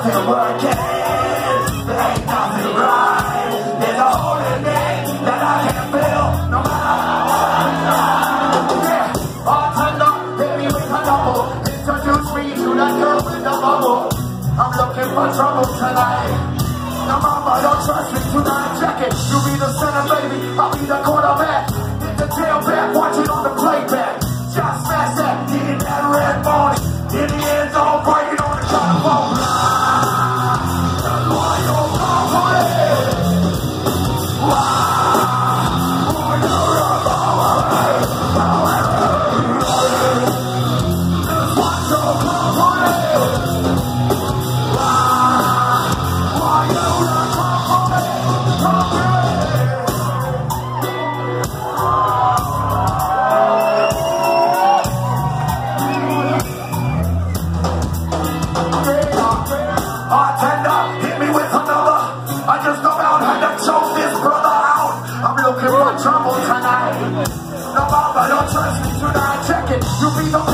still working. There ain't nothing right. There's a hole in me that I can't fill no matter what. Yeah, bartender, hit me with a double. Introduce me to that girl with the bubble. I'm looking for trouble tonight. Now mama, don't trust me tonight. Check it. You be the center, baby. I'll be the quarterback. Hit the tailback, watch it on the playback. Just smash that, getting that red ball. In the end zone, breaking on the telephone. That's why you're confident. Bartender, hit me with another. I just about had to choke this brother out. I'm looking for trouble tonight. No mama, don't trust me tonight. Check it. You be the